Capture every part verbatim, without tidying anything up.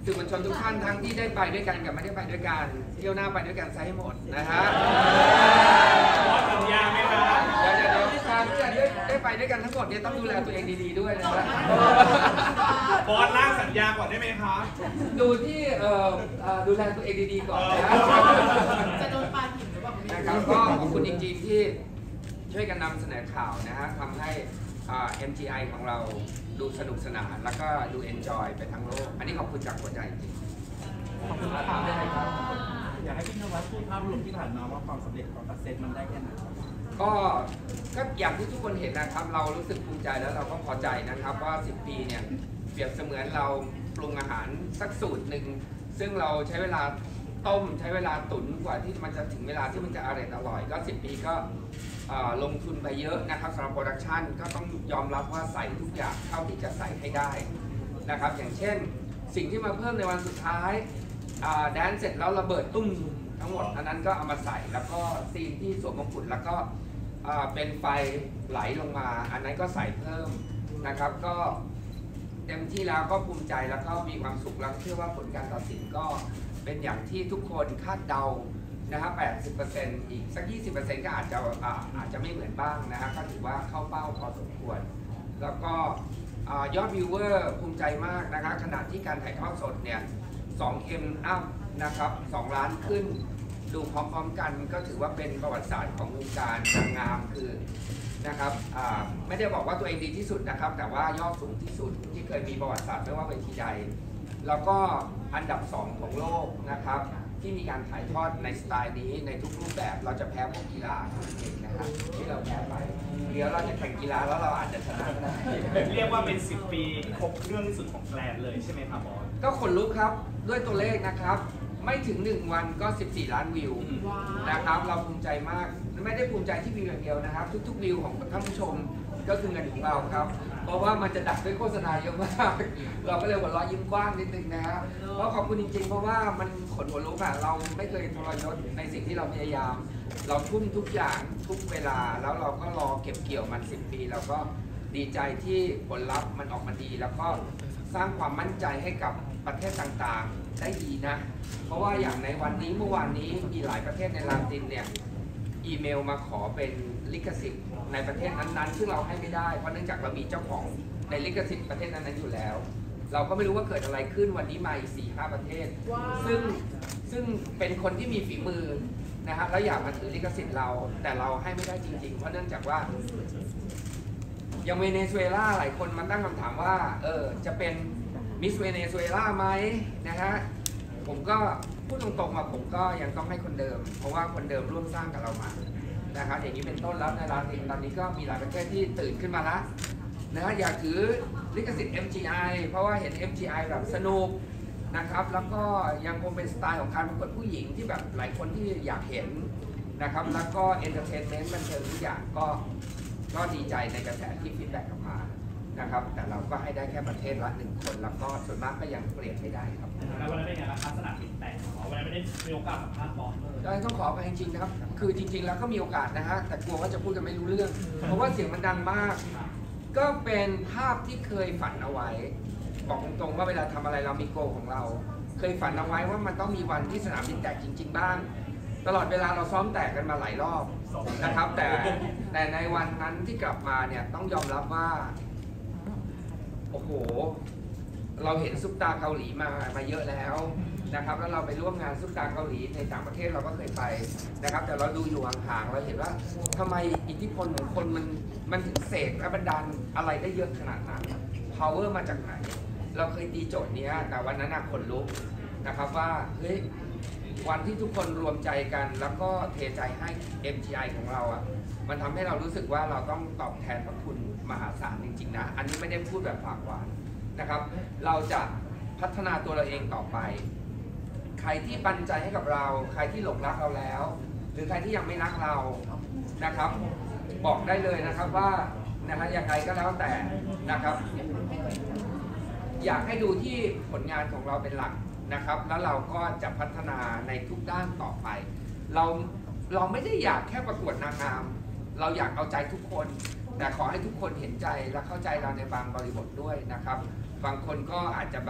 สื่อมวลชนทุกท่านทั้งที่ได้ไปด้วยกันกับไม่ได้ไปด้วยกันเที่ยวหน้าไปด้วยกันซะให้หมดนะฮะบอสสัญญาไหมครับเดี๋ยวเดี๋ยวการที่จะได้ไปด้วยกันทั้งหมดเนี่ยต้องดูแลตัวเองดีๆด้วยนะฮะบอสร่างสัญญาก่อนได้ไหมครับดูที่เอ่อดูแลตัวเองดีๆก่อนนะจะโดนปาหินหรือเปล่านะครับก็ขอบคุณจริงๆที่ช่วยกันนำเสนอข่าวนะฮะทำให้ เอ็ม จี ไอ ของเราดูสนุกสนานแล้วก็ดูเอนจอยไปทั้งโลกอันนี้ขอบคุณจากหัวใจจริงขอบคุณมากครับอยากให้พี่นวัดพูดภาพรวมที่ผ่านมาว่าความสำเร็จของตัดเซตมันได้แค่ไหนก็ก็อย่างที่ทุกคนเห็นนะครับเรารู้สึกภูมิใจแล้วเราก็พอใจนะครับว่าสิบปีเนี่ยเปรียบเสมือนเราปรุงอาหารสักสูตรหนึ่งซึ่งเราใช้เวลาต้มใช้เวลาตุ๋นกว่าที่มันจะถึงเวลาที่มันจะอร่อยอร่อยก็สิบปีก็ลงทุนไปเยอะนะครับสำหรับโปรดักชันก็ต้องยอมรับว่าใส่ทุกอย่างเท่าที่จะใส่ให้ได้นะครับอย่างเช่นสิ่งที่มาเพิ่มในวันสุดท้ายแดนเสร็จแล้วระเบิดตุ้มทั้งหมดอันนั้นก็เอามาใส่แล้วก็ซีนที่สวมมงกุฎแล้วก็เป็นไฟไหลลงมาอันนั้นก็ใส่เพิ่มนะครับก็เต็มที่แล้วก็ภูมิใจแล้วก็มีความสุขแล้วเชื่อว่าผลการตัดสินก็เป็นอย่างที่ทุกคนคาดเดานะครับ แปดสิบเปอร์เซ็นต์ อีกสัก ยี่สิบเปอร์เซ็นต์ ก็อาจจะอาจจะไม่เหมือนบ้างนะฮะก็ถือว่าเข้าเป้าพอสมควรแล้วก็ยอดวิวเวอร์ภูมิใจมากนะคะขณะที่การถ่ายทอดสดเนี่ยสองเอ็มอัพนะครับสองล้านขึ้นดูพร้อมๆกันก็ถือว่าเป็นประวัติศาสตร์ของวงการนางงามคือนะครับไม่ได้บอกว่าตัวเองดีที่สุดนะครับแต่ว่ายอดสูงที่สุดที่เคยมีประวัติศาสตร์ไม่ว่าเวทีใดแล้วก็อันดับสองของโลกนะครับที่มีการถ่ายทอดในสไตล์นี้ในทุกรูปแบบเราจะแพ้พวกกีฬาเองนะครับที่เราแพ้ไปเดี๋ยวเราจะแข่งกีฬาแล้วเราอาจจะชนะได้เรียกว่าเป็นสิบปีที่ครบเรื่องที่สุดของแกรนเลยใช่ไหมครับบอสก็ขนลุกครับด้วยตัวเลขนะครับไม่ถึงหนึ่งวันก็สิบสี่ล้านวิวนะครับเราภูมิใจมากไม่ได้ภูมิใจที่วิวอย่างเดียวนะครับทุกๆวิวของท่านผู้ชมก็คือเงินของเราครับเพราะว่ามันจะดักด้วยโฆษณาเยอะมากเราก็เลยหัวเราะยิ้มกว้างนิดนึงนะครับเพราะขอบคุณจริงๆเพราะว่ามันขนหัวลุกอะเราไม่เคยทรยศในสิ่งที่เราพยายามเราทุ่มทุกอย่างทุกเวลาแล้วเราก็รอเก็บเกี่ยวมันสิบปีเราก็ดีใจที่ผลลัพธ์มันออกมาดีแล้วก็สร้างความมั่นใจให้กับประเทศต่างๆได้ดีนะเพราะว่าอย่างในวันนี้เมื่อวานนี้มีหลายประเทศในลาตินเนี่ยอีเมลมาขอเป็นลิขสิทธิ์ในประเทศนั้นๆซึ่งเราให้ไม่ได้เพราะเนื่องจากเรามีเจ้าของในลิขสิทธิ์ประเทศนั้นๆอยู่แล้วเราก็ไม่รู้ว่าเกิดอะไรขึ้นวันนี้มาอีก สี่ห้า ประเทศ wow. ซึ่งซึ่งเป็นคนที่มีฝีมือนะครับแล้วอยากมาถือลิขสิทธิ์เราแต่เราให้ไม่ได้จริงๆเพราะเนื่องจากว่าอย่างเวเนซุเอลาหลายคนมาตั้งคำถามว่าเออจะเป็นมิสเวเนซุเอลาไหมนะฮะผมก็พูดตรงๆว่าผมก็ยังต้องให้คนเดิมเพราะว่าคนเดิมร่วมสร้างกับเรามานะครับอย่างนี้เป็นต้นแล้วในลาตินตอนนี้ก็มีหลายประเทศที่ตื่นขึ้นมาแล้วนะฮะอยากถือลิขสิทธิ์ เอ็ม จี ไอ เพราะว่าเห็น เอ็ม จี ไอ แบบสนุกนะครับแล้วก็ยังคงเป็นสไตล์ของการประกวดผู้หญิงที่แบบหลายคนที่อยากเห็นนะครับแล้วก็เอนเตอร์เทนเมนต์บันเทิงทุกอย่างก็ก็ดีใจในกระแสที่ฟีดแบ็กกลับมานะครับแต่เราก็ให้ได้แค่ประเทศละหนึ่งคนแล้วก็ส่วนมากก็ยังเปลี่ยนไม่ได้ครับแล้ววันนั้นเป็นไงครับสนามบินแตกวันนั้นไม่ได้มีโอกาสสัมภาษณ์บอสเลยต้องขอไปจริงๆนะครับคือจริงๆแล้วก็มีโอกาสนะฮะแต่กลัวว่าจะพูดกันไม่รู้เรื่องเพราะว่าเสียงมันดังมากก็เป็นภาพที่เคยฝันเอาไว้บอกตรงๆว่าเวลาทำอะไรเรามีโกของเราเคยฝันเอาไว้ว่ามันต้องมีวันที่สนามบินแตกจริงๆบ้างตลอดเวลาเราซ้อมแตกกันมาหลายรอบนะครับแต่แต่ในวันนั้นที่กลับมาเนี่ยต้องยอมรับว่าโอ้โหเราเห็นซุปตาเกาหลีมามาเยอะแล้วนะครับแล้วเราไปร่วมงานซุปตาเกาหลีในต่างประเทศเราก็เคยไปนะครับแต่เราดูอยู่ห่างๆเราเห็นว่าทำไมอิทธิพลของคนมันมันถึงเสกและบันดาลอะไรได้เยอะขนาดนั้น power มาจากไหนเราเคยตีโจทย์นี้แต่วันนั้นขนลุกนะครับว่าเฮ้ยวันที่ทุกคนรวมใจกันแล้วก็เทใจให้ เอ็ม จี ไอ ของเราอ่ะมันทำให้เรารู้สึกว่าเราต้องตอบแทนพระคุณมหาศาลจริงๆนะอันนี้ไม่ได้พูดแบบปากหวานนะครับเราจะพัฒนาตัวเราเองต่อไปใครที่ปันใจให้กับเราใครที่หลงรักเราแล้วหรือใครที่ยังไม่รักเรานะครับบอกได้เลยนะครับว่านะฮะอย่างไรก็แล้วแต่นะครับอยากให้ดูที่ผลงานของเราเป็นหลักนะครับแล้วเราก็จะพัฒนาในทุกด้านต่อไปเราเราไม่ได้อยากแค่ประกวดนางงามเราอยากเอาใจทุกคนแต่ขอให้ทุกคนเห็นใจและเข้าใจเราในบางบริบทด้วยนะครับบางคนก็อาจจะแบบ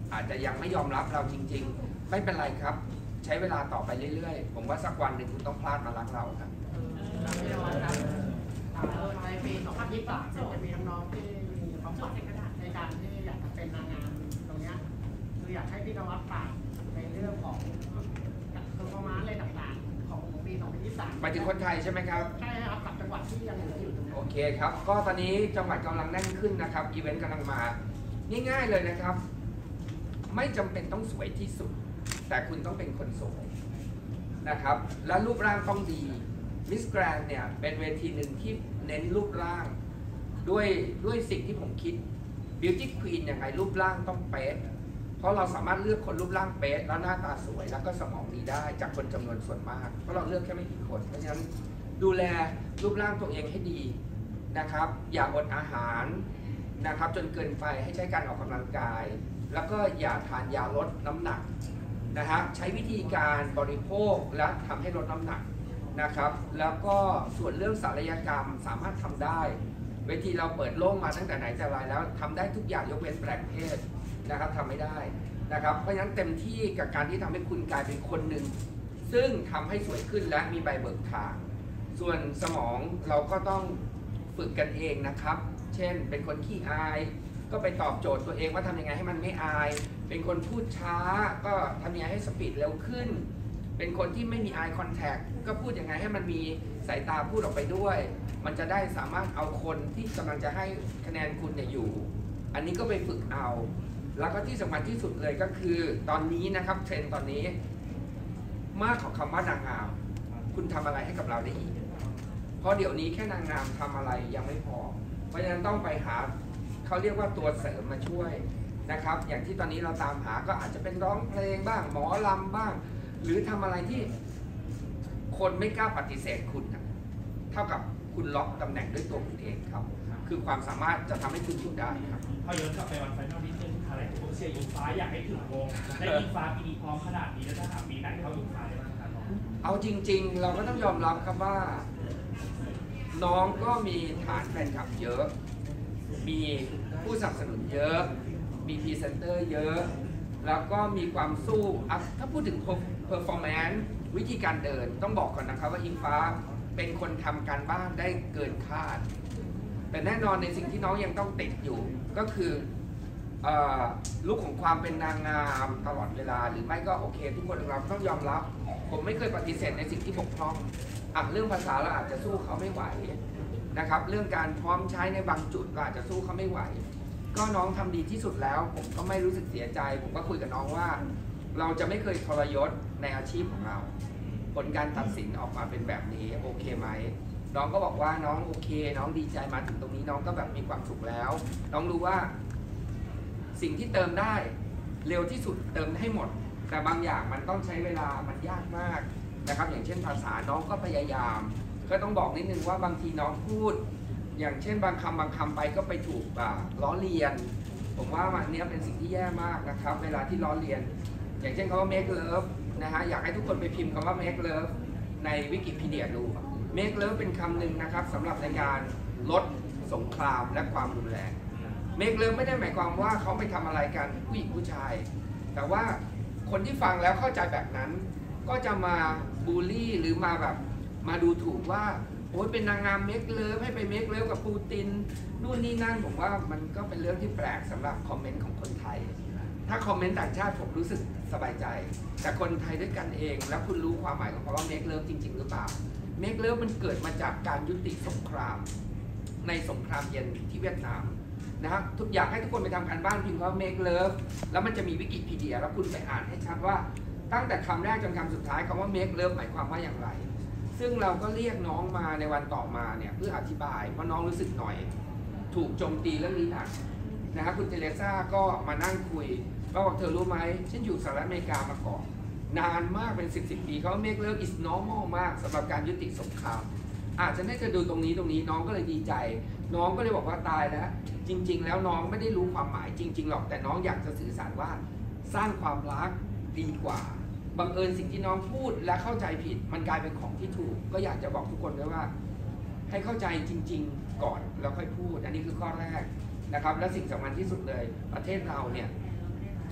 อาจจะยังไม่ยอมรับเราจริงๆ ไม่เป็นไรครับ ใช้เวลาต่อไปเรื่อยๆ ผมว่าสักวันหนึ่งคุณต้องพลาดมารักเราครับพี่นวัดครับในปีสองพันยี่สิบสามจะมีน้องๆที่มีความฝันในการที่อยากจะเป็นนางงามตรงนี้คืออยากให้พี่นวัดฝากในเรื่องของเพอร์ฟอร์แมนซ์อะไรต่างๆของปีสองพันยี่สิบสามไปถึงคนไทยใช่ไหมครับใช่ครับกับจังหวัดที่ยังเหลืออยู่ตรงนี้โอเคครับ ก็ตอนนี้จังหวัดกำลังแน่นขึ้นนะครับ อีเวนต์กำลังมา ง่ายๆเลยนะครับ ไม่จำเป็นต้องสวยที่สุด แต่คุณต้องเป็นคนสวยนะครับ และรูปร่างต้องดี มิสแกรนเนี่ยเป็นเวทีหนึ่งที่เน้นรูปร่าง ด้วยด้วยสิ่งที่ผมคิด Beauty Queen ยังไงรูปร่างต้องเป๊ะ เพราะเราสามารถเลือกคนรูปร่างเป๊ะแล้วหน้าตาสวยแล้วก็สมองดีได้จากคนจำนวนส่วนมาก เพราะเราเลือกแค่ไม่กี่คน เพราะฉะนั้นดูแลรูปร่างตัวเองให้ดีนะครับ อย่าอดอาหารนะครับจนเกินไปให้ใช้การออกกำลังกาย แล้วก็อย่าทานยาลดน้ำหนักนะฮะใช้วิธีการบริโภคและทำให้ลดน้ำหนักนะครับแล้วก็ส่วนเรื่องศัลยกรรมสามารถทำได้เวทีเราเปิดโล่งมาตั้งแต่ไหนแต่ไรแล้วทำได้ทุกอย่างยกเว้นแปลงเพศนะครับทำไม่ได้นะครับเพราะฉะนั้นเต็มที่กับการที่ทำให้คุณกลายเป็นคนหนึ่งซึ่งทำให้สวยขึ้นและมีใบเบิกทางส่วนสมองเราก็ต้องฝึกกันเองนะครับเช่นเป็นคนขี้อายก็ไปตอบโจทย์ตัวเองว่าทำยังไงให้มันไม่อายเป็นคนพูดช้าก็ทำยังไงให้สปีดเร็วขึ้นเป็นคนที่ไม่มี eye contact ก็พูดยังไงให้มันมีสายตาพูดออกไปด้วยมันจะได้สามารถเอาคนที่กำลังจะให้คะแนนคุณเนี่ยอยู่อันนี้ก็ไปฝึกเอาแล้วก็ที่สำคัญที่สุดเลยก็คือตอนนี้นะครับเทรนด์ตอนนี้มากของคำว่านางงามคุณทำอะไรให้กับเราได้อีกเพราะเดี๋ยวนี้แค่นางงามทำอะไรยังไม่พอเพราะฉะนั้นต้องไปหาเขาเรียกว่าตัวเสริมมาช่วยนะครับอย่างที่ตอนนี้เราตามหาก็อาจจะเป็นร้องเพลงบ้างหมอลำบ้างหรือทำอะไรที่คนไม่กล้าปฏิเสธคุณนะเท่ากับคุณล็อกตำแหน่งด้วยตัวคุณเองครับคือความสามารถจะทำให้คุณพูดได้ครับพอย้อนกลับไปวันไฟนอลนิดนึงอะไรผมเชียร์อิงฟ้าอยากให้ถึงวงได้อิงฟ้าปีนี้พร้อมขนาดนี้แล้วถ้าหากปีไหนเข้าอิงฟ้าได้บ้างครับเอาจริงๆเราก็ต้องยอมรับครับว่าน้องก็มีฐานแฟนคลับเยอะมีผู้สนับสนุนเยอะมีพรีเซนเตอร์เยอะแล้วก็มีความสู้ถ้าพูดถึง performance วิธีการเดินต้องบอกก่อนนะครับว่าอิงฟ้าเป็นคนทำการบ้านได้เกินคาดแต่แน่นอนในสิ่งที่น้องยังต้องติดอยู่ก็คือลุคของความเป็นนางงามตลอดเวลาหรือไม่ก็โอเคทุกคนเราต้องยอมรับผมไม่เคยปฏิเสธในสิ่งที่บกพร่องอ่ะเรื่องภาษาเราอาจจะสู้เขาไม่ไหวนะครับเรื่องการพร้อมใช้ในบางจุดก็อาจจะสู้เขาไม่ไหวก็น้องทำดีที่สุดแล้วผมก็ไม่รู้สึกเสียใจผมก็คุยกับน้องว่าเราจะไม่เคยทรยศในอาชีพของเราผลการตัดสินออกมาเป็นแบบนี้โอเคไหมน้องก็บอกว่าน้องโอเคน้องดีใจมาถึงตรงนี้น้องก็แบบมีความสุขแล้วน้องรู้ว่าสิ่งที่เติมได้เร็วที่สุดเติมให้หมดแต่บางอย่างมันต้องใช้เวลามันยากมากนะครับอย่างเช่นภาษาน้องก็พยายามก็ต้องบอกนิดนึงว่าบางทีน้องพูดอย่างเช่นบางคำบางคำไปก็ไปถูกล้อเลียนผมว่ามันเนี้ยเป็นสิ่งที่แย่มากนะครับเวลาที่ล้อเลียนอย่างเช่นคำว่า make love นะฮะอยากให้ทุกคนไปพิมพ์คำว่า make love ในวิกิพีเดียดู make love เป็นคำหนึ่งนะครับสำหรับในการลดสงครามและความรุนแรง make love ไม่ได้หมายความว่าเขาไปทำอะไรกันผู้หญิงผู้ชายแต่ว่าคนที่ฟังแล้วเข้าใจแบบนั้นก็จะมาบูลลี่หรือมาแบบมาดูถูกว่าโอ้ยเป็นนางงามเมคเลิฟให้ไปเมคเลิฟกับปูตินนู่นนี่นั่นผมว่ามันก็เป็นเรื่องที่แปลกสำหรับคอมเมนต์ของคนไทยถ้าคอมเมนต์ต่างชาติผมรู้สึกสบายใจแต่คนไทยด้วยกันเองแล้วคุณรู้ความหมายของคำว่าเมคเลิฟจริงๆหรือเปล่าเมคเลิฟมันเกิดมาจากการยุติสงครามในสงครามเย็นที่เวียดนามนะครับทุกอย่างให้ทุกคนไปทำการบ้านพิมพ์ว่า make love แล้วมันจะมีวิกิพีเดียแล้วคุณไปอ่านให้ชัดว่าตั้งแต่คำแรกจนคำสุดท้ายคำว่า make love หมายความว่าอย่างไรซึ่งเราก็เรียกน้องมาในวันต่อมาเนี่ยเพื่ออธิบายเพราะน้องรู้สึกหน่อยถูกโจมตีเรื่องนี้หนักนะครับคุณเทเรซ่าก็มานั่งคุยบอกเธอรู้ไหมฉันอยู่สหรัฐอเมริกามาก่อนนานมากเป็นสิบสิบปีเขา make love is normal มากสำหรับการยุติสงครามอาจจะให้เธอดูตรงนี้ตรงนี้น้องก็เลยดีใจน้องก็เลยบอกว่าตายแล้วจริงๆแล้วน้องไม่ได้รู้ความหมายจริงๆหรอกแต่น้องอยากจะสื่อสารว่าสร้างความรักดีกว่าบังเอิญสิ่งที่น้องพูดและเข้าใจผิดมันกลายเป็นของที่ถูกก็อยากจะบอกทุกคนด้วยว่าให้เข้าใจจริงๆก่อนแล้วค่อยพูดอันนี้คือข้อแรกนะครับและสิ่งสำคัญที่สุดเลยประเทศเราเนี่ย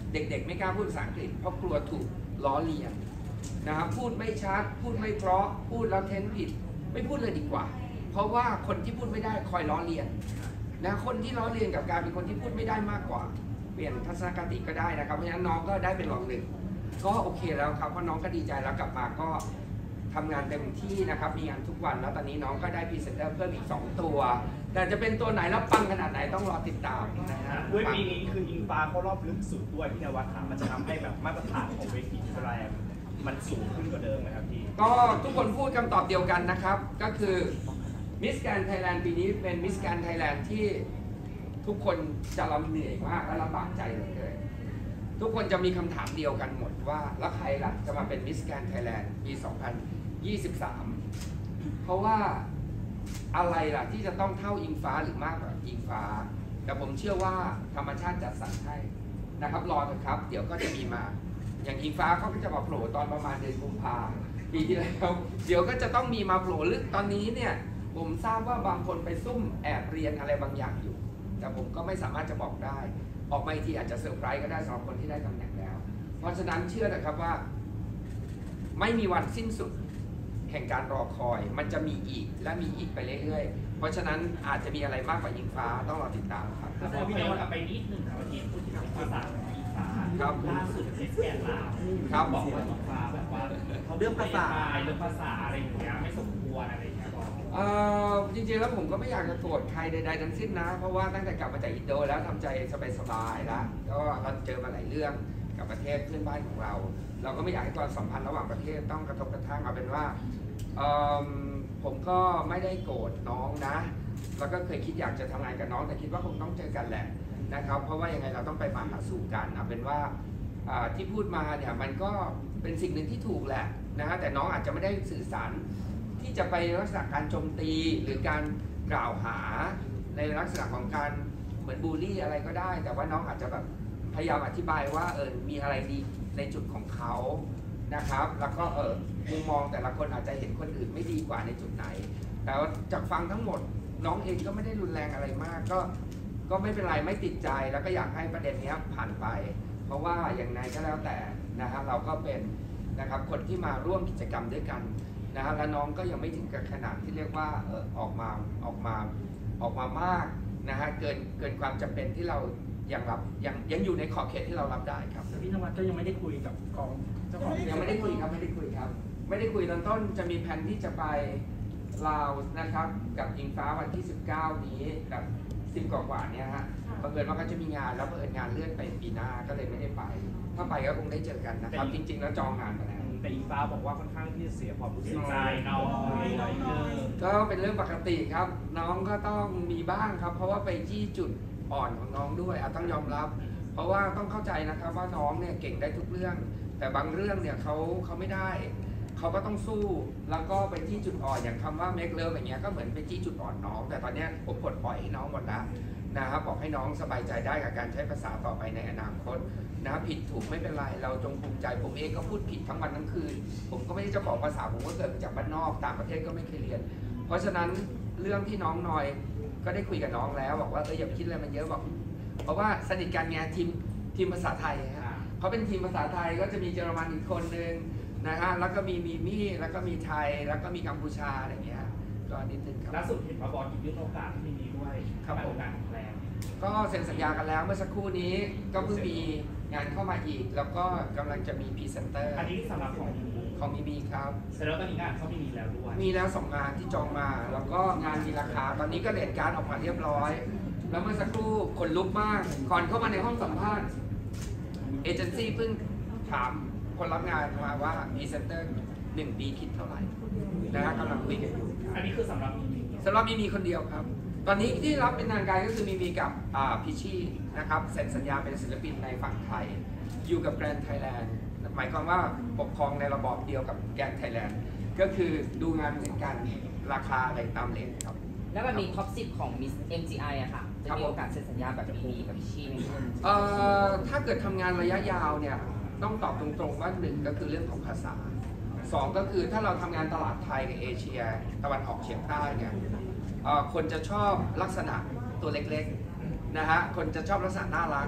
เด็กๆไม่กล้าพูดภาษาอังกฤษเพราะกลัวถูกล้อเลียนนะครับพูดไม่ชัดพูดไม่เพราะพูดแล้วเท้นผิดไม่พูดเลยดีกว่าเพราะว่าคนที่พูดไม่ได้คอยล้อเลียนนะคนที่ล้อเลียนกับการเป็นคนที่พูดไม่ได้มากกว่าเปลี่ยนทัศนคติก็ได้นะครับเพราะฉะนั้นน้องก็ได้เป็นรองหนึ่งก็โอเคแล้วครับเพราะน้องก็ดีใจแล้วกลับมาก็ทำงานเต็มที่นะครับมีงานทุกวันแล้วตอนนี้น้องก็ได้พรีเซนเตอร์เพิ่มอีกสองตัวแต่จะเป็นตัวไหนแล้วปังขนาดไหนต้องรอติดตามนะฮะด้วยปีนี้คืออิงฟ้าเขารอบลึกสุดด้วยพี่นวัดถามมันจะทำให้แบบมาตรฐานของเวทีแสดงมันสูงขึ้นกว่าเดิมไหมครับพี่ก็ทุกคนพูดคำตอบเดียวกันนะครับก็คือมิสแกรนด์ไทยแลนด์ปีนี้เป็นมิสแกรนด์ไทยแลนด์ที่ทุกคนจะลำเหนื่อยมากและลำบากใจเหลือเกินทุกคนจะมีคำถามเดียวกันหมดว่าแล้วใครล่ะจะมาเป็นมิสแกรนด์ไทยแลนด์ปี สองพันยี่สิบสาม เพราะว่าอะไรล่ะที่จะต้องเท่าอิงฟ้าหรือมากกว่าอิงฟ้าแต่ผมเชื่อว่าธรรมชาติจัดสรรให้นะครับรอเถอะครับเดี๋ยวก็จะมีมาอย่างอิงฟ้าเขาก็จะมาโผล่ตอนประมาณเดือนกุมภาปีที่แล้วเดี๋ยวก็จะต้องมีมาโผล่ลึกตอนนี้เนี่ยผมทราบว่าบางคนไปซุ่มแอบเรียนอะไรบางอย่างอยู่แต่ผมก็ไม่สามารถจะบอกได้ออกมาอีกทีอาจจะเซอร์ไพรส์ก็ได้สำหรับคนที่ได้ตำแหน่งแล้วเพราะฉะนั้นเชื่อนะครับว่าไม่มีวันสิ้นสุดแห่งการรอคอยมันจะมีอีกและมีอีกไปเรื่อยๆเพราะฉะนั้นอาจจะมีอะไรมากกว่าอิงฟ้าต้องรอติดตามครับแล้วพอย้อนกลับไปนิดหนึ่งนะวันนี้พูดถึงภาษาของอิงฟ้าครับล่าสุดเซ็ตแกนลาวครับบอกว่าอิงฟ้าแบบว่าเขาเรื่องภาษาเรื่องภาษาอะไรอย่างเงี้ยไม่สมควรอะไรอย่างเงี้ยบอกเอ่อจริงๆแล้วผมก็ไม่อยากจะโกรธใครใดๆทั้งสิ้นนะเพราะว่าตั้งแต่กลับมาจากอินโดแล้วทำใจสบายๆแล้วก็เราเจอมาหลายเรื่องกับประเทศเพื่อนบ้านของเรา เราก็ไม่อยากให้ความสัมพันธ์ระหว่างประเทศต้องกระทบกระทั่งเอาเป็นว่าเอิ่มผมก็ไม่ได้โกรธน้องนะแล้วก็เคยคิดอยากจะทำงานกับน้องแต่คิดว่าคงต้องเจอกันแหละนะครับเพราะว่ายังไงเราต้องไปมาหาสู่กันเอาเป็นว่าอ่าที่พูดมาเนี่ยมันก็เป็นสิ่งหนึ่งที่ถูกแหละนะฮะแต่น้องอาจจะไม่ได้สื่อสารที่จะไปลักษณะการโจมตีหรือการกล่าวหาในลักษณะของการเหมือนบูลลี่อะไรก็ได้ แต่ว่าน้องอาจจะแบบพยายามอธิบายว่าเออมีอะไรดีในจุดของเขานะครับแล้วก็เออมุมมองแต่ละคนอาจจะเห็นคนอื่นไม่ดีกว่าในจุดไหนแต่ว่าจากฟังทั้งหมดน้องเองก็ไม่ได้รุนแรงอะไรมากก็ก็ไม่เป็นไรไม่ติดใจแล้วก็อยากให้ประเด็นนี้ผ่านไปเพราะว่าอย่างไรก็แล้วแต่นะครับเราก็เป็นนะครับคนที่มาร่วมกิจกรรมด้วยกันนะฮะและน้องก็ยังไม่ถึงกับขนาดที่เรียกว่าเออออกมาออกมาออกมามากนะฮะเกินเกินความจำเป็นที่เรายังรับยังยังอยู่ในขอบเขตที่เรารับได้ครับแต่พี่นวัดก็ยังไม่ได้คุยกับกองเจ้าของยังไม่ได้คุยครับไม่ได้คุยครับไม่ได้คุยตอนต้นจะมีแผนที่จะไปลาวนะครับกับอิงฟ้าวันที่สิบเก้านี้กับสิบกว่าๆเนี่ยฮะบังเอิญว่าก็จะมีงานแล้วบังเอิญงานเลื่อนไปปีหน้าก็เลยไม่ได้ไปถ้าไปก็คงได้เจอกันนะครับจริงๆแล้วจองงานไปแล้วแต่อิงฟ้าบอกว่าค่อนข้างที่จะเสียความรู้สึเสีกยใจน้อยน้อยเยอะก็เป็นเรื่องปกติครับ น้องก็ต้องมีบ้างครับ เพราะว่าไปจี้จุดอ่อนของน้องด้วยอาจต้องยอมรับ เพราะว่าต้องเข้าใจนะครับว่าน้องเนี่ยเก่งได้ทุกเรื่อง แต่บางเรื่องเนี่ยเขาเขาไม่ได้เขาก็ต้องสู้แล้วก็ไปจี้จุดอ่อนอย่างคำว่า make love อย่างเงี้ยก็เหมือนไปจี้จุดอ่อนน้อง แต่ตอนเนี้ยผมปลดปล่อยให้น้องหมดแล้วนะครับบอกให้น้องสบายใจได้กับการใช้ภาษาต่อไปในอนาคตนะผิดถูกไม่เป็นไรเราจงภูมิใจผมเองก็พูดผิดทั้งวันทั้งคืนผมก็ไม่ได้เจ้าของภาษาผมก็เกิดมาจากบ้านนอกต่างประเทศก็ไม่เคยเรียน เพราะฉะนั้นเรื่องที่น้องนอยก็ได้คุยกับน้องแล้วบอกว่าเอออย่าไปคิดอะไรมันเยอะบอกเพราะว่าสนิทกันไงทีมทีมภาษาไทยฮะเขาเป็นทีมภาษาไทยก็จะมีเยอรมันอีกคนนึงนะฮะแล้วก็มีมีมี่แล้วก็มีไทยแล้วก็มีกัมพูชาอะไรเงี้ยก็นิดนึงครับล่าสุดเห็นว่าบอลหยิบยื่นโอกาสที่นี้ด้วยครับผมโอกาสของแรงก็เซ็นสัญญากันแล้วเมื่อสักครู่นี้ก็เพิ่งมีงานเข้ามาอีก แล้วก็กำลังจะมีพรีเซนเตอร์อันนี้สำหรับของของมีมีครับเสร็จแล้วตอนนี้งานเขาไม่มีแล้วด้วยมีแล้วสองงานที่จองมา แล้วก็งานมีราคาตอนนี้ก็เรทการ์ดออกมาเรียบร้อย แล้วเมื่อสักครู่ขนลุกมากก่อนเข้ามาในห้องสัมภาษณ์เอเจนซี่เพิ่งถามคนรับงานมาว่าพรีเซนเตอร์หนึ่งปีคิดเท่าไหร่นะฮะกำลังคุยกันอยู่อันนี้คือสำหรับมีมีสำหรับมีมีคนเดียวครับ ตอนนี้ที่รับเป็นทางการก็คือมีมีกับพิชชี่นะครับเซ็นสัญญาเป็นศิลปินในฝั่งไทย อยู่กับแกรนด์ไทยแลนด์หมายความว่าปกครองในระบอบเดียวกับแกรนด์ไทยแลนด์ก็คือดูงานเหมือนกันราคาอะไรตามเลทครับแล้วแบบมีท็อปสิบของ Miss เอ็ม จี ไอ อะค่ะ จะมีโอกาสเซ็นสัญญาแบบมีกับพี่ชี่ไหมคุณเอ่อถ้าเกิดทำงานระยะยาวเนี่ยต้องตอบตรงๆว่าหนึ่งก็คือเรื่องของภาษาสองก็คือถ้าเราทำงานตลาดไทยกับเอเชียตะวันออกเฉียงใต้เนี่ยเอ่อคนจะชอบลักษณะตัวเล็กๆนะฮะคนจะชอบลักษณะน่ารัก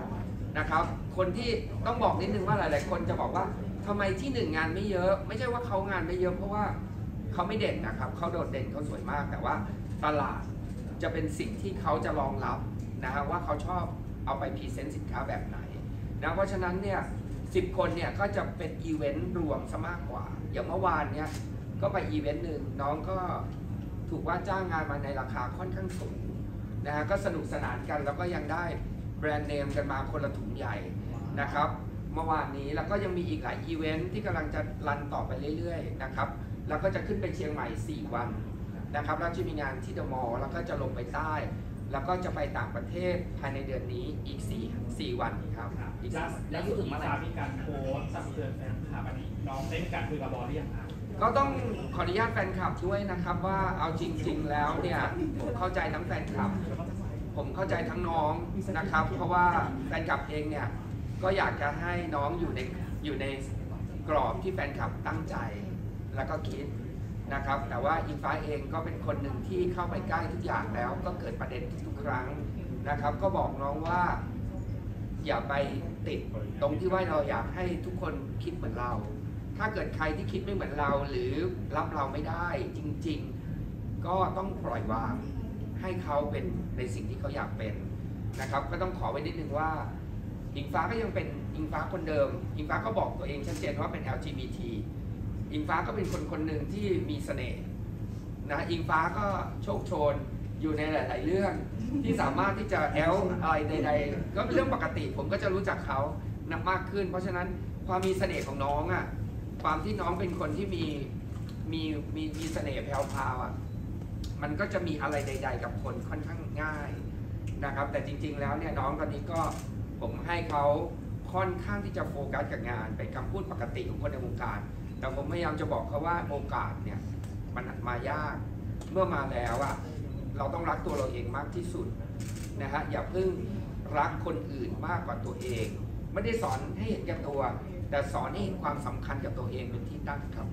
นะครับคนที่ต้องบอกนิดนึงว่าหลายๆคนจะบอกว่าทำไมที่หนึ่งงานไม่เยอะไม่ใช่ว่าเขางานไม่เยอะเพราะว่าเขาไม่เด่นนะครับเขาโดดเด่นเขาสวยมากแต่ว่าตลาดจะเป็นสิ่งที่เขาจะรองรับนะฮะว่าเขาชอบเอาไปพรีเซนต์สินค้าแบบไหนนะเพราะฉะนั้นเนี่ยสิบคนเนี่ยก็จะเป็นอีเวนต์รวมซะมากกว่าอย่างเมื่อวานเนี่ยก็ไปอีเวนต์หนึ่งน้องก็ถูกว่าจ้างงานมาในราคาค่อนข้างสูงนะฮะก็สนุกสนานกันแล้วก็ยังได้แบรนด์เนมกันมาคนละถุงใหญ่นะครับเมื่อวานนี้แล้วก็ยังมีอีกหลายอีเวนต์ที่กำลังจะรันต่อไปเรื่อยๆนะครับแล้วก็จะขึ้นไปเชียงใหม่สี่วันนะครับแล้วจะมีงานที่เดอะมอลล์แล้วก็จะลงไปใต้แล้วก็จะไปต่างประเทศภายในเดือนนี้อีกสี่ สี่วันครับอีกแล้วอยู่ถึงเมื่อไหร่มีการโพสต์สั่งเตือนแฟนคลับอันนี้น้องได้มีการคุยกับบอลหรือยังครับก็ต้องขออนุญาตแฟนคลับด้วยนะครับว่าเอาจริงๆแล้วเนี่ยผมเข้าใจทั้งแฟนคลับผมเข้าใจทั้งน้องนะครับเพราะว่าแฟนคลับเองเนี่ยก็อยากจะให้น้องอยู่ในอยู่ในกรอบที่แฟนคลับตั้งใจแล้วก็คิดนะครับแต่ว่าอิงฟ้าเองก็เป็นคนหนึ่งที่เข้าไปใกล้ทุกอย่างแล้วก็เกิดประเด็นทุกครั้งนะครับก็บอกน้องว่าอย่าไปติดตรงที่ว่าเราอยากให้ทุกคนคิดเหมือนเราถ้าเกิดใครที่คิดไม่เหมือนเราหรือรับเราไม่ได้จริงๆก็ต้องปล่อยวางให้เขาเป็นในสิ่งที่เขาอยากเป็นนะครับก็ต้องขอไว้นิดนึงว่าอิงฟ้าก็ยังเป็นอิงฟ้าคนเดิมอิงฟ้าก็บอกตัวเองชัดเจนว่าเป็น แอล จี บี ที อิงฟ้าก็เป็นคนคนหนึ่งที่มีเสน่ห์นะอิงฟ้าก็โชคโชนอยู่ในหลายๆเรื่องที่สามารถที่จะแอลอะไรใดๆก็เป็นเรื่องปกติผมก็จะรู้จักเขานักมากขึ้นเพราะฉะนั้นความมีเสน่ห์ของน้องอ่ะความที่น้องเป็นคนที่มีมีมีมีเสน่ห์แพรวๆอ่ะมันก็จะมีอะไรใดๆกับคนค่อนข้างง่ายนะครับแต่จริงๆแล้วเนี่ยน้องตอนนี้ก็ผมให้เขาค่อนข้างที่จะโฟกัสกับงานเป็นคำพูดปกติของคนในวงการแต่ผมพยายามจะบอกเขาว่าโอกาสเนี่ยมันมายากเมื่อมาแล้วอ่ะเราต้องรักตัวเราเองมากที่สุดนะฮะอย่าเพิ่งรักคนอื่นมากกว่าตัวเองไม่ได้สอนให้เห็นแก่ตัวแต่สอนให้เห็นความสำคัญกับตัวเองเป็นที่ตั้งครับ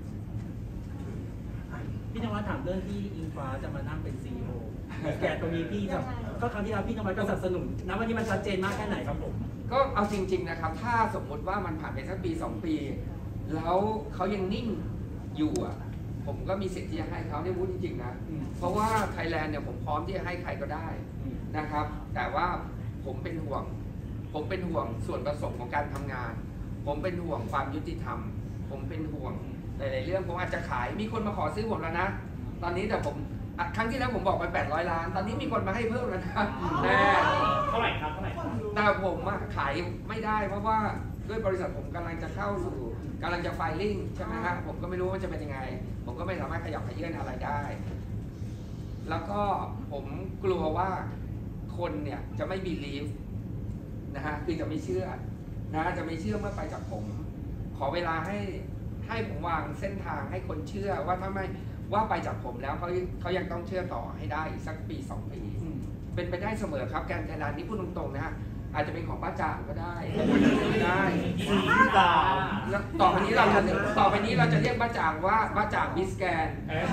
พี่นวัดถามเรื่องที่อิงฟ้าจะมานั่งเป็นซีอีโอแกตรงนี้พี่แบบก็ครั้งที่แล้วพี่นวัดก็สนับสนุนนะวันนี้มันชัดเจนมากแค่ไหนครับผมก็เอาจริงๆนะครับถ้าสมมติว่ามันผ่านไปสักปีสองปีแล้วเขายังนิ่งอยู่อ่ะผมก็มีสิทธิ์ที่จะให้เขาได้พูดจริงๆนะเพราะว่าไทยแลนด์เนี่ยผมพร้อมที่จะให้ใครก็ได้นะครับแต่ว่าผมเป็นห่วงผมเป็นห่วงส่วนผสมของการทำงานผมเป็นห่วงความยุติธรรมผมเป็นห่วงหลายๆเรื่องผมอาจจะขายมีคนมาขอซื้อผมแล้วนะตอนนี้แต่ผมครั้งที่แล้วผมบอกไปแปดร้อยล้านตอนนี้มีคนมาให้เพิ่มแล้วนะแน่เท่าไหร่ครับเท่าไหร่แต่ผมขายไม่ได้เพราะว่าด้วยบริษัทผมกำลังจะเข้าสู่กำลังจะไฟลิ่งใช่ไหมฮะผมก็ไม่รู้ว่าจะเป็นยังไงผมก็ไม่สามารถขยับขยื่นอะไรได้แล้วก็ผมกลัวว่าคนเนี่ยจะไม่บีลีฟนะฮะคือจะไม่เชื่อนะจะไม่เชื่อเมื่อไปกับผมขอเวลาให้ให้ผมวางเส้นทางให้คนเชื่อว่าถ้าไม่ว่าไปจากผมแล้วเขาเขายังต้องเชื่อต่อให้ได้อีกสักปีสองปีเป็นไปได้เสมอครับแกรนด์ไทยแลนด์นี่พูดตรงๆนะฮะอาจจะเป็นของป้าจ่างก็ได้ได้แล้วต่อไปนี้เราจะต่อไปนี้เราจะเรียกป้าจ่างว่าป้าจ่างมิสแกน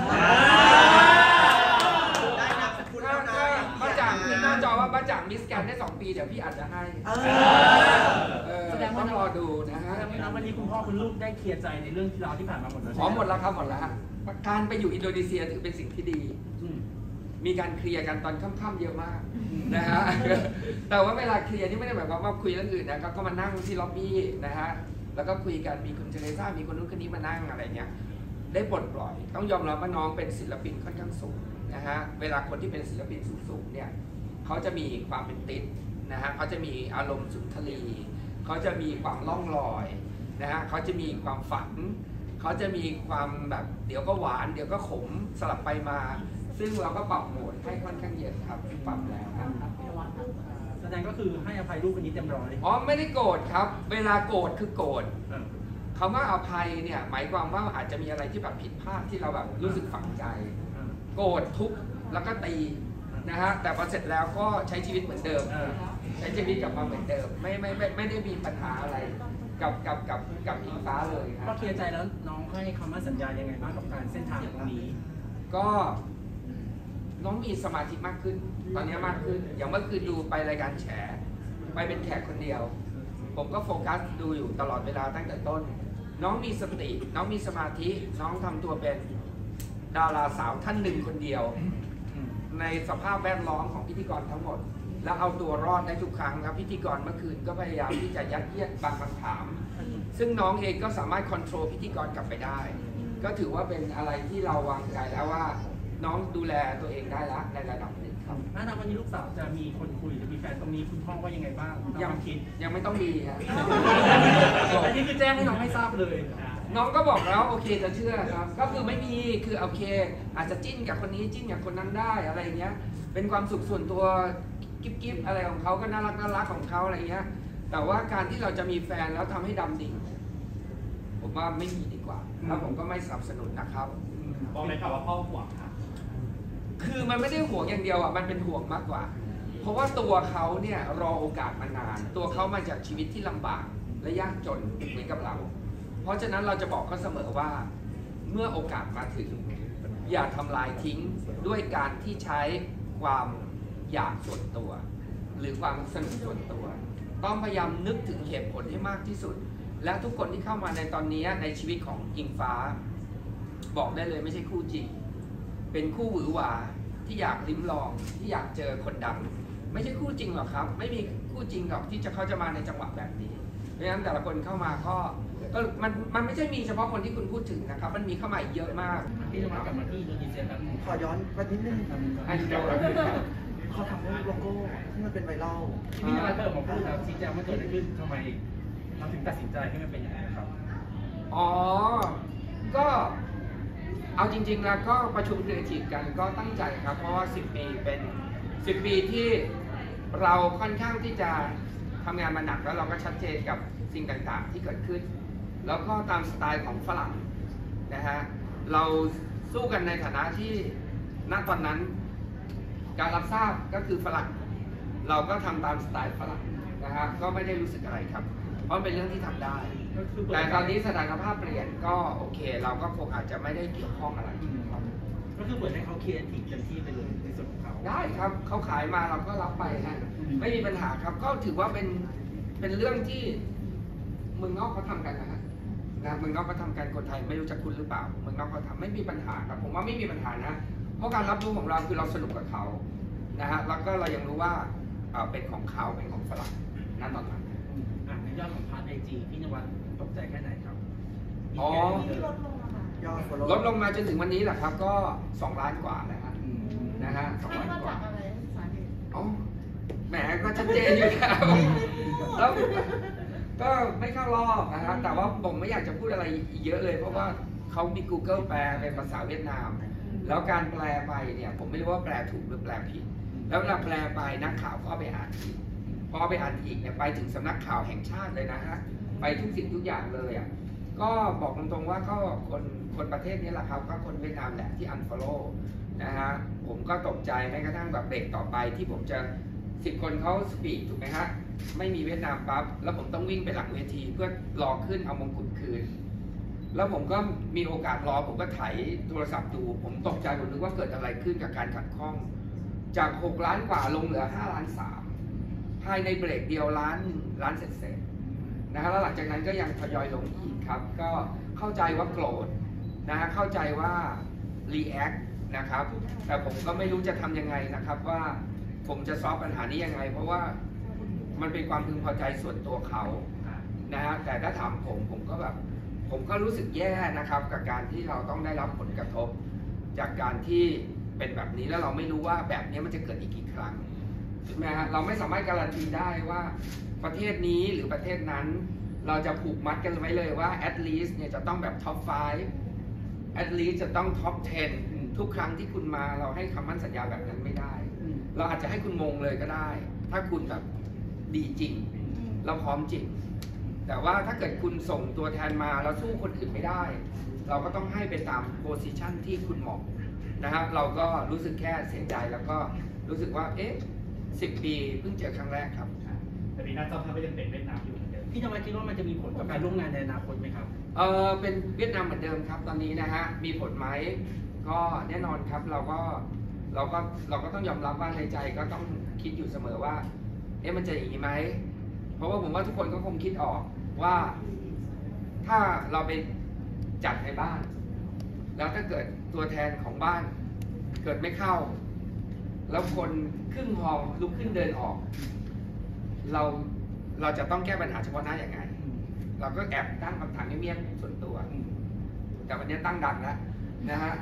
ป้าจ่างขึ้นหน้าจอว่าป้าจ่างมิสแกนได้สองปีเดี๋ยวพี่อาจจะให้แสดงว่าต้องรอดูนะฮะวันนี้คุณพ่อคุณลูกได้เคลียร์ใจในเรื่องที่เราที่ผ่านมาหมดแล้วอ๋อหมดแล้วครับหมดแล้วการไปอยู่อินโดนีเซียถือเป็นสิ่งที่ดีมีการเคลียร์กันตอนค่ำๆเยอะมากนะฮะแต่ว่าเวลาเคลียร์นี่ไม่ได้หมายความว่าคุยเรื่องอื่นนะก็มานั่งที่ล็อบบี้นะฮะแล้วก็คุยกันมีคุณเทเรซ่ามีคนนู้นคนนี้มานั่งอะไรเงี้ยได้ปลดปล่อยต้องยอมรับว่าน้องเป็นศิลปินค่อนข้างสูงนะฮะเวลาคนที่เป็นศิลปินสูงๆเนี่ยเขาจะมีความเป็นติดนะฮะเขาจะมีอารมณ์สุนทรีเขาจะมีความล่องลอยนะฮะเขาจะมีความฝันเขาจะมีความแบบเดี๋ยวก็หวานเดี๋ยวก็ขมสลับไปมาซึ่งเราก็ปรับโหมดให้ค่อนข้างเยอะครับปรับแล้วครับแสดงก็คือให้อภัยลูกคนนี้เต็มร้อยอ๋อไม่ได้โกรธครับเวลาโกรธคือโกรธคำว่าอภัยเนี่ยหมายความว่าอาจจะมีอะไรที่แบบผิดพลาดที่เราแบบรู้สึกฝังใจโกรธทุบแล้วก็ตีนะฮะแต่พอเสร็จแล้วก็ใช้ชีวิตเหมือนเดิมใช้ชีวิตกลับมาเหมือนเดิมไม่ไม่ไม่ไม่ได้มีปัญหาอะไรกับกับกับกับอิงฟ้าเลยครับก็เคลียร์ใจแล้วน้องให้คำมั่นสัญญายังไงบ้างกับการเส้นทางตรงนี้ก็น้องมีสมาธิมากขึ้นตอนนี้มากขึ้นอย่างเมื่อคืนดูไปรายการแฉไปเป็นแขกคนเดียว ผมก็โฟกัสดูอยู่ตลอดเวลาตั้งแต่ต้น น้องมีสติ น้องมีสมาธิ น้องทำตัวเป็นดาราสาวท่านหนึ่งคนเดียว ในสภาพแวดล้อมของพิธีกรทั้งหมด แล้วเอาตัวรอดได้ทุกครั้งครับพิธีกรเมื่อคืนก็พยายามที่จะยัดเยียดบางคำถาม ซึ่งน้องเองก็สามารถควบคุมพิธีกรกลับไปได้ ก็ถือว่าเป็นอะไรที่เราวางใจแล้วว่าน้องดูแลตัวเองได้ละในระดับหนึ่งครับถ้าทำวันนี้ลูกสาวจะมีคนคุยจะมีแฟนตรงนี้คุณพ่อว่ายังไงบ้างยังคิดยังไม่ต้องมีครับอันนี้คือแจ้งให้น้องให้ทราบเลยน้องก็บอกแล้วโอเคจะเชื่อครับก็คือไม่มีคือโอเคอาจจะจิ้นกับคนนี้จิ้นกับคนนั้นได้อะไรเงี้ยเป็นความสุขส่วนตัวกิ๊บกิ๊บอะไรของเขาก็น่ารักน่ารักของเขาอะไรเงี้ยแต่ว่าการที่เราจะมีแฟนแล้วทำให้ดำดิ่งผมว่าไม่มีดีกว่าแล้วผมก็ไม่สนับสนุนนะครับบอกเลยค่ะว่าพ่อห่วงค่ะคือมันไม่ได้ห่วงอย่างเดียวอ่ะมันเป็นห่วงมากกว่า เพราะว่าตัวเขาเนี่ยรอโอกาสมานาน ตัวเขามาจากชีวิตที่ลำบากและยากจนเหมือนกับเรา เพราะฉะนั้นเราจะบอกเขาเสมอว่าเมื่อโอกาสมาถึงอย่าทำลายทิ้งด้วยการที่ใช้ความอยากส่วนตัว หรือความสนุกส่วนตัว ต้องพยายามนึกถึงเหตุผลให้มากที่สุด และทุกคนที่เข้ามาในตอนนี้ในชีวิตของอิงฟ้า บอกได้เลยไม่ใช่คู่จริง เป็นคู่หวือหวาที่อยากลิ้มลองที่อยากเจอคนดังไม่ใช่คู่จริงหรอกครับ ไม่มีคู่จริงหรอกที่จะเขาจะมาในจังหวะแบบนี้เพราะฉะนั้นแต่ละคนเข้ามาก็ก็มันมันไม่ใช่มีเฉพาะคนที่คุณพูดถึงนะครับ มันมีเข้ามาอีกเยอะมากพี่จะมากลับมาที่อินโดนีเซียครับขอย้อนไปนิดนึงครับอันเดียวกันเขาทำให้โลโก้ที่มันเป็นไวรัลที่พี่จะมาเติมมาพูดแล้วชี้แจงว่าเกิดอะไรขึ้นทำไมเราถึงตัดสินใจให้มันเป็นอย่างนั้นครับอ๋อ ก็เอาจริงๆแล้วก็ประชุมครีเอทีฟกันก็ตั้งใจครับ เพราะว่าสิบปีเป็นสิบปีที่เราค่อนข้างที่จะทำงานมาหนักแล้วเราก็ชัดเจนกับสิ่งต่างๆที่เกิดขึ้น แล้วก็ตามสไตล์ของฝรั่งนะฮะเราสู้กันในฐานะที่ณตอนนั้นการรับทราบก็คือฝรั่งเราก็ทำตามสไตล์ฝรั่งนะฮะก็ไม่ได้รู้สึกอะไรครับ เพราะเป็นเรื่องที่ทำได้ แต่ตอนนี้สถานภาพเปลี่ยนก็โอเค เราก็คงอาจจะไม่ได้เกี่ยวข้องอะไรครับก็คือเปิดให้เขาเคลียร์ทีเต็มที่ไปเลยในส่วนของเขาได้ครับเขาขายมาเราก็รับไปฮะไม่มีปัญหาครับ ก็ถือว่าเป็นเป็นเรื่องที่เมืองนอกเขาทำกันนะฮะนะเมืองนอกเขาทำกันคนไทยไม่รู้จะคุ้นหรือเปล่าเมืองนอกเขาทำไม่มีปัญหาครับผมว่าไม่มีปัญหานะเพราะการรับรู้ของเราคือเราสนุกกับเขานะฮะแล้วก็เรายังรู้ว่าเอ่อเป็นของเขาเป็นของฝรั่งนั่นตอนนั้นอ่ะในยอดของพาร์ทไอจีพี่นวัดตกใจแค่ไหนครับอ๋อยอด follow ลดลงมาจนถึงวันนี้แหละครับก็สองล้านกว่าแล้วฮะนะฮะสองคาดล้านว่ากว่าจากอะไรสาเหตุอ๋อแหมก็ชัดเจนอยู่แล้วแล้วก็ไม่เข้ารอบนะครับแต่ว่าผมไม่อยากจะพูดอะไรเยอะเลยเพราะว่าเขามี Google แปลเป็นภาษาเวียดนาม แล้วการแปลไปเนี่ยผมไม่รู้ว่าแปลถูกหรือแปลผิด แล้วเวลาแปลไปนักข่าวก็ไปอ่านอีกพอไปอ่านอีกเนี่ยไปถึงสำนักข่าวแห่งชาติเลยนะฮะไปทุกสิ่งทุกอย่างเลยอ่ะก็บอกตรงๆว่าก็คนคนประเทศนี้แหละครับก็คนเวียดนามแหละที่ unfollow นะฮะผมก็ตกใจแม้กระทั่งแบบเบรกต่อไปที่ผมจะสิบคนเขาสปีดถูกไหมฮะไม่มีเวียดนามปั๊บแล้วผมต้องวิ่งไปหลังเวทีเพื่อรอขึ้นเอามงกุฎคืน แล้วผมก็มีโอกาสรอผมก็ไถโทรศัพท์ดูผมตกใจผมนึกว่าเกิดอะไรขึ้นกับการขัดข้องจากหกล้านกว่าลงเหลือห้าล้านสามภายในเบรกเดียวล้านหนึ่งล้านเศษๆนะฮะแล้วหลังจากนั้นก็ยังทยอยลงอีกครับก็เข้าใจว่าโกรธนะฮะเข้าใจว่า react นะครับแต่ผมก็ไม่รู้จะทำยังไงนะครับว่าผมจะซอฟปัญหานี้ยังไงเพราะว่ามันเป็นความพึงพอใจส่วนตัวเขานะฮะแต่ถ้าถามผมผมก็แบบผมก็รู้สึกแย่นะครับกับการที่เราต้องได้รับผลกระทบจากการที่เป็นแบบนี้แล้วเราไม่รู้ว่าแบบนี้มันจะเกิดอีกกี่ครั้งใช่ไหมฮะเราไม่สามารถการันตีได้ว่าประเทศนี้หรือประเทศนั้นเราจะผูกมัดกันไว้เลยว่า at least เนี่ยจะต้องแบบ top ไฟว์ at least จะต้อง top เท็นทุกครั้งที่คุณมาเราให้คำมั่นสัญญาแบบนั้นไม่ได้ เราอาจจะให้คุณมงเลยก็ได้ ถ้าคุณแบบดีจริงเราพร้อมจริงแต่ว่าถ้าเกิดคุณส่งตัวแทนมาแล้วสู้คนอื่นไม่ได้ เราก็ต้องให้ไปตามโพสิชันที่คุณเหมาะนะฮะเราก็รู้สึกแค่เสียใจแล้วก็รู้สึกว่าเอ๊ะสิบปีเพิ่งเจอครั้งแรกครับแต่ปีหน้าเจ้าภาพก็ยังเป็นเวียดนามอยู่เหมือนเดิมพี่นวัดคิดว่ามันจะมีผลกับการร่วมงานในอนาคตไหมครับเออเป็นเวียดนามเหมือนเดิมครับ ตอนนี้นะฮะมีผลไหมก็แน่นอนครับเราก็เราก็เราก็ต้องยอมรับว่าในใจก็ต้องคิดอยู่เสมอว่าเอ๊ะมันจะอย่างนี้ไหมเพราะว่าผมว่าทุกคนก็คงคิดออกว่าถ้าเราไปจัดในบ้าน แล้วถ้าเกิดตัวแทนของบ้านเกิดไม่เข้า แล้วคนครึ่งฮอลลุกขึ้นเดินออก เราเราจะต้องแก้ปัญหาเฉพาะหน้าอย่างไง เราก็แอบตั้งคำถามเงียบๆส่วนตัว แต่วันนี้ตั้งดังแล้วนะฮะ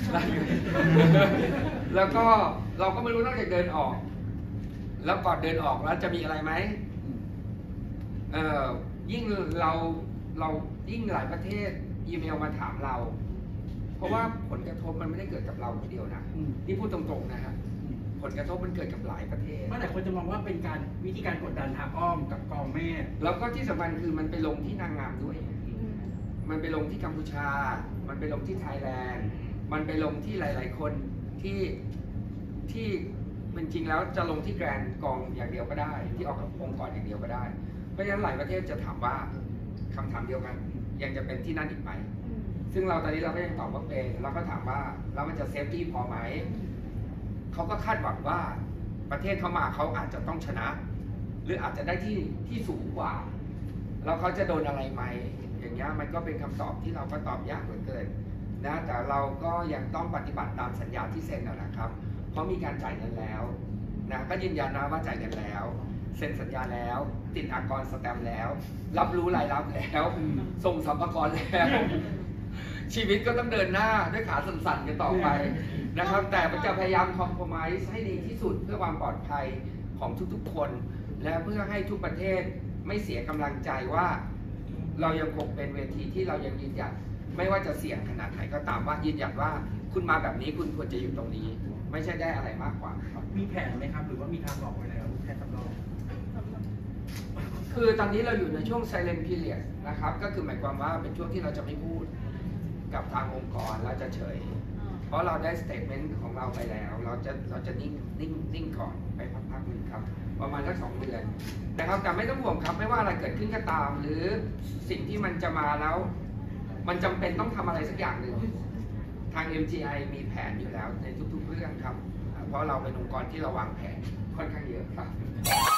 แล้วก็เราก็ไม่รู้นอกจากเดินออก แล้วก่อนเดินออกแล้วจะมีอะไรไหมเอ่อยิ่งเราเรายิ่งหลายประเทศอีเมลมาถามเรา เพราะว่าผลกระทบมันไม่ได้เกิดกับเราคนเดียวนะนี่พูดตรงๆนะฮะผลกระทบมันเกิดกับหลายประเทศเมื่อแต่คนจะมองว่าเป็นการวิธีการกดดันทางอ้อมกับกองแม่แล้วก็ที่สำคัญคือมันไปลงที่นางงามด้วย มันไปลงที่กัมพูชา มันไปลงที่ไทยแลนด์ มันไปลงที่หลาย ๆ คนที่ที่เป็นจริงแล้วจะลงที่แกรนด์กองอย่างเดียวก็ได้ ที่ออกกับองค์กรอย่างเดียวก็ได้ เพราะฉะนั้นหลายประเทศจะถามว่าคำถามเดียวกัน ยังจะเป็นที่นั่นอีกไหม ซึ่งเราตอนนี้เราก็ยังตอบว่าเป็นเราก็ถามว่าแล้วมันจะเซฟตี้พอไหม เขาก็คาดหวังว่าประเทศเขามาเขาอาจจะต้องชนะ หรืออาจจะได้ที่ที่สูงกว่า แล้วเขาจะโดนอะไรไหมอย่างเงี้ยมันก็เป็นคำตอบที่เราก็ตอบยากเหลือเกินนะแต่เราก็ยังต้องปฏิบัติตามสัญญาที่เซ็นนะครับ เพราะมีการจ่ายเงินแล้วนะก็ยืนยันนะว่าจ่ายเงินแล้วเซ็นสัญญาแล้ว ติดอากรสแตมป์แล้ว รับรู้รายรับแล้วส่งสัมภาระแล้ว ชีวิตก็ต้องเดินหน้าด้วยขาสั่นๆกันต่อไปนะครับ แต่มันจะพยายามคอมโพมไ s ์ให้ดีที่สุดเพื่อความปลอดภัยของทุกๆคน และเพื่อให้ทุกประเทศไม่เสียกำลังใจว่าเรายังคงเป็นเวทีที่เรายังยืนหยัดไม่ว่าจะเสี่ยงขนาดไหนก็ตามว่ายืนหยัดว่าคุณมาแบบนี้คุณควรจะอยู่ตรงนี้ ไม่ใช่ได้อะไรมากกว่าครับมีแผนไหมครับ หรือว่ามีทางออกไว้แล้วแผนสำรองคือตอนนี้เราอยู่ในช่วง silent period นะครับก็คือหมายความว่าเป็นช่วงที่เราจะไม่พูดกับทางองค์กรเราจะเฉย เพราะเราได้สเตทเมนต์ของเราไปแล้ว เราจะเราจะนิ่งนิ่งนิ่งก่อนไปพักๆหนึ่งครับประมาณสักสองเดือนนะครับแต่ไม่ต้องห่วงครับไม่ว่าอะไรเกิดขึ้นก็ตาม หรือสิ่งที่มันจะมาแล้ว มันจำเป็นต้องทำอะไรสักอย่างหนึ่งทาง เอ็ม จี ไอ มีแผนอยู่แล้วในทุกๆเรื่องครับเพราะเราเป็นองค์กรที่เราวางแผนค่อนข้างเยอะครับ